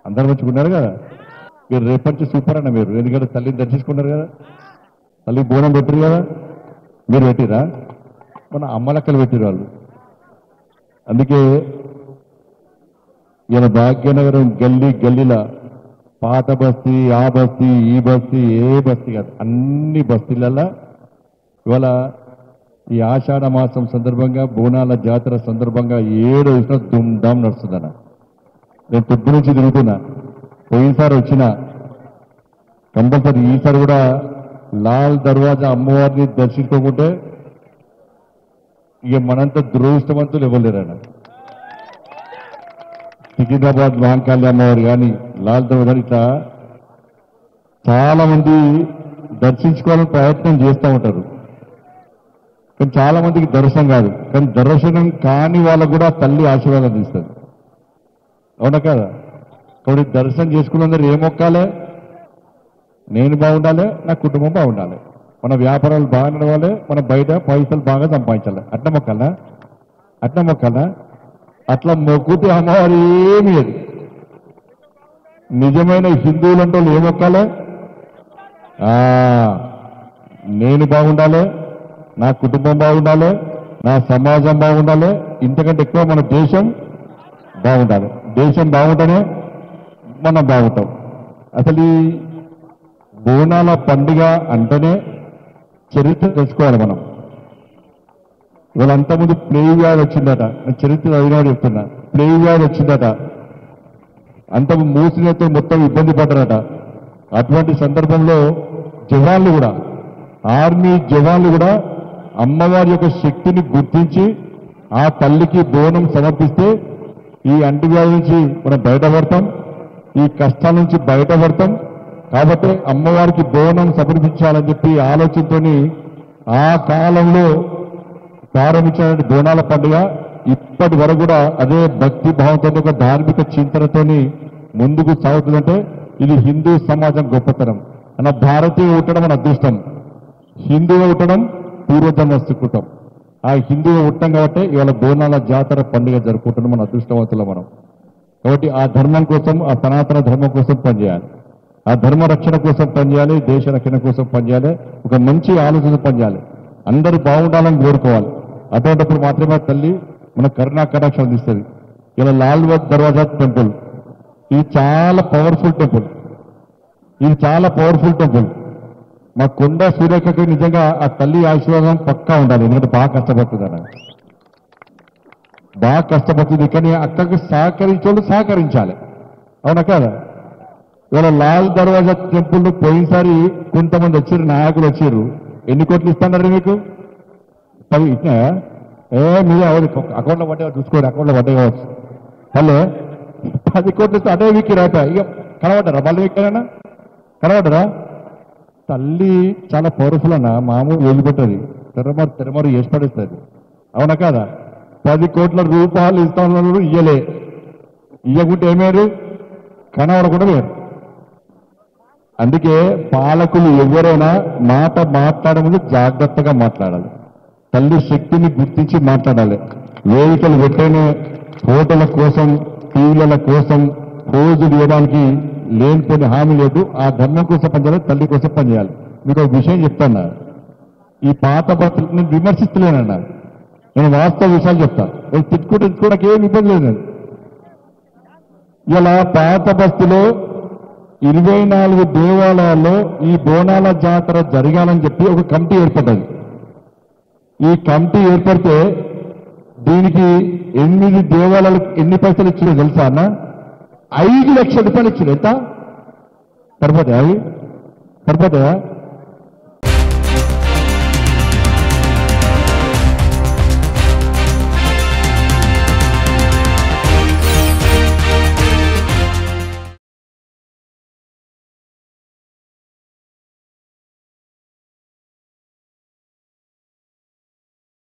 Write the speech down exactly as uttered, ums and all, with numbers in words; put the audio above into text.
అందరు మంచుకున్నారు కదా. మీరు రేపటి సూపర్ అన్న మీరు, ఎందుకంటే తల్లిని దర్శించుకున్నారు కదా, తల్లి బోనం పెట్టరు కదా, మీరు పెట్టిరా, మన అమ్మలక్కలు పెట్టిరు వాళ్ళు. అందుకే ఇలా భాగ్యనగరం గల్లీ గల్లీలా పాత బస్తీ, ఆ బస్తీ, ఈ బస్తీ, ఏ బస్తీ కాదు, అన్ని బస్తీలలో ఇవాళ ఈ ఆషాఢ మాసం సందర్భంగా బోనాల జాతర సందర్భంగా ఏడు వచ్చినా దుమ్దాం నడుస్తుందన్న. నేను పొద్దు నుంచి తిరుగుతున్నా, పోయినసారి వచ్చిన కంపల్సరీ ఈసారి కూడా లాల్ దర్వాజా అమ్మవారిని దర్శించుకోకుంటే ఇక మనంత దురదృష్టవంతులు ఇవ్వలేరన్న. సికింద్రాబాద్ మహంకాళి అమ్మవారు కానీ లాల్ దర్వాజా ఇట్లా చాలా మంది దర్శించుకోవాలని ప్రయత్నం చేస్తూ ఉంటారు, కానీ చాలా మందికి దర్శనం కాదు. కానీ దర్శనం కాని వాళ్ళకు కూడా తల్లి ఆశీర్వాదం ఇస్తుంది, అవునా కదా. కాబట్టి దర్శనం చేసుకున్నందరూ ఏం మొక్కాలే, నేను బాగుండాలి, నా కుటుంబం బాగుండాలి, మన వ్యాపారాలు బాగా నడవాలి, మన బయట పైసలు బాగా సంపాదించాలి, అట్లా మొక్కాలా, అట్లా మొక్కాలా. అట్లా మొక్కుతే అమ్మవారు ఏమి లేదు. నిజమైన హిందువులంటే ఏం మొక్కాలి, నేను బాగుండాలి, నా కుటుంబం బాగుండాలి, నా సమాజం బాగుండాలి, ఇంతకంటే ఎక్కువ మన దేశం బాగుండాలి. దేశం బాగుంటేనే మనం బాగుంటాం. అసలు ఈ బోనాల పండుగ అంటేనే చరిత్ర తెలుసుకోవాలి మనం. ఇవాళ అంతకుముందు ప్లేగు వ్యాధి వచ్చిందట, నేను చరిత్ర అయినాడు చెప్తున్నా, ప్లేగు వ్యాధి వచ్చిందట, అంత మూసినతో మొత్తం ఇబ్బంది పడ్డారట. అటువంటి సందర్భంలో జవాన్లు కూడా, ఆర్మీ జవాన్లు కూడా అమ్మవారి యొక్క శక్తిని గుర్తించి ఆ తల్లికి బోనం సమర్పిస్తే ఈ అంటువ్యాధి నుంచి మనం బయటపడతాం, ఈ కష్టాల నుంచి బయటపడతాం. కాబట్టి అమ్మవారికి బోనం సమర్పించాలని చెప్పి ఆలోచనతోని ఆ కాలంలో ప్రారంభించిన బోనాల పండుగ ఇప్పటి వరకు కూడా అదే భక్తి భావంతో, ఒక ధార్మిక చింతనతోని ముందుకు సాగుతుందంటే ఇది హిందూ సమాజం గొప్పతనం. మన భారతీయ ఉండడం మన అదృష్టం, హిందువుగా ఉండడం పూర్వజన్మ సుకృతం. ఆ హిందువుగా ఉండటం కాబట్టి ఇవాళ బోనాల జాతర పండుగ జరుపుకుంటున్నాం, మన అదృష్టవంతులు మనం. కాబట్టి ఆ ధర్మం కోసం, ఆ సనాతన ధర్మం కోసం పనిచేయాలి, ఆ ధర్మ రక్షణ కోసం పనిచేయాలి, దేశ రక్షణ కోసం పనిచేయాలి, ఒక మంచి ఆలోచన పనిచేయాలి, అందరూ బాగుండాలని కోరుకోవాలి. అటువంటిప్పుడు మాత్రమే తల్లి మన కరుణా కటాక్షం అందిస్తుంది. ఇలా లాల్ దర్వాజా టెంపుల్ ఇది చాలా పవర్ఫుల్ టెంపుల్, ఇది చాలా పవర్ఫుల్ టెంపుల్. మా కొండ సూర్యకకి నిజంగా ఆ తల్లి ఆశీర్వాదం పక్కా ఉండాలి, ఎందుకంటే బాగా కష్టపడుతుంది అన్న, బాగా కష్టపడుతుంది. కానీ అక్కడికి సహకరించోళ్ళు సహకరించాలి, అవునా కదా. ఇవాళ లాల్ దర్వాజా టెంపుల్ పోయినసారి కొంతమంది వచ్చారు, నాయకులు వచ్చారు, ఎన్ని కోట్లు ఇస్తున్నారు మీకు, పది ఇచ్చినా ఏ మీరే అకౌంట్లో పడ్డా చూసుకోండి, అకౌంట్లో పడ్డా కావచ్చు, హలో పది కోట్లు ఇస్తే అదే వీక్కి రాపా ఇక కనబడ్డారా, మళ్ళీ వీక్కేనా కనబడ్డరా. తల్లి చాలా పవర్ఫుల్ అన్న, మామూలు వదిలిపెట్టది, తెరమరు తెరమరు చేసి పడేస్తుంది, అవునా కదా. పది కోట్ల రూపాయలు ఇస్తాను ఇయ్యలే, ఇయ్యకుంటే ఏమేరు కనబడకుండా వేరు. అందుకే పాలకులు ఎవరైనా మాట మాట్లాడే ముందు జాగ్రత్తగా మాట్లాడాలి, తల్లి శక్తిని గుర్తించి మాట్లాడాలి. వేదికలు పెట్టేనే ఫోటోల కోసం, టీవీల కోసం రోజులు ఇవ్వడానికి లేనిపోయిన హామీ లేదు. ఆ ధర్మం కోసం పనిచేయాలి, తల్లి కోసం పనిచేయాలి. మీకు ఒక విషయం చెప్తాను, ఈ పాత బస్సులు నేను విమర్శిస్తలేనన్నా, నేను వాస్తవ విషయాలు చెప్తాను. తిట్టుకుంటే తిట్టుకోవడానికి ఏమి ఇబ్బంది లేదు. ఇలా పాత బస్తీలో ఇరవై నాలుగు దేవాలయాల్లో ఈ బోనాల జాతర జరగాలని చెప్పి ఒక కమిటీ ఏర్పడ్డది. ఈ కమిటీ ఏర్పడితే దీనికి ఎనిమిది దేవాలయాలకు ఎన్ని పైసలు ఇచ్చిందో తెలుసా అన్న, ఐదు లక్షల రూపాయలు ఇచ్చింది. ఎంత సరిపోతాయా అవి, సరిపోతాయా?